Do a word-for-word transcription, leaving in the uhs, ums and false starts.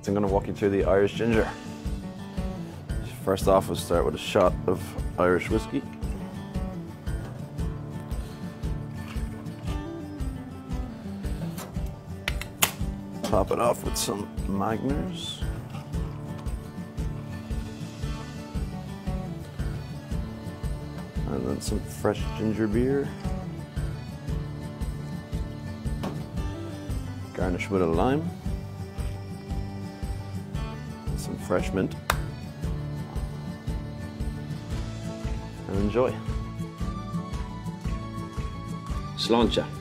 I'm going to walk you through the Irish ginger. First off, we'll start with a shot of Irish whiskey. Top it off with some Magners. And then some fresh ginger beer. Garnish with a lime. And some fresh mint. And enjoy. Sláinte.